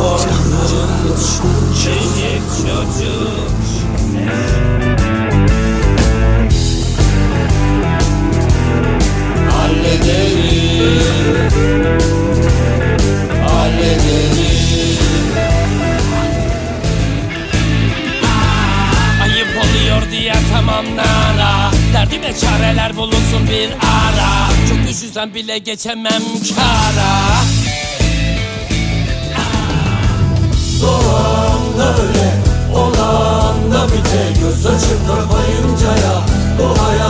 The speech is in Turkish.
korkunç küçük çocuk. Hallederiz, hallederiz. Ayıp oluyor diye tamamlara, derdime çareler bulunsun bir ara. Çok düşünsem bile geçemem kara. Doğan da öyle, olan da bite. Göz açıp kapayınca ya bu hayat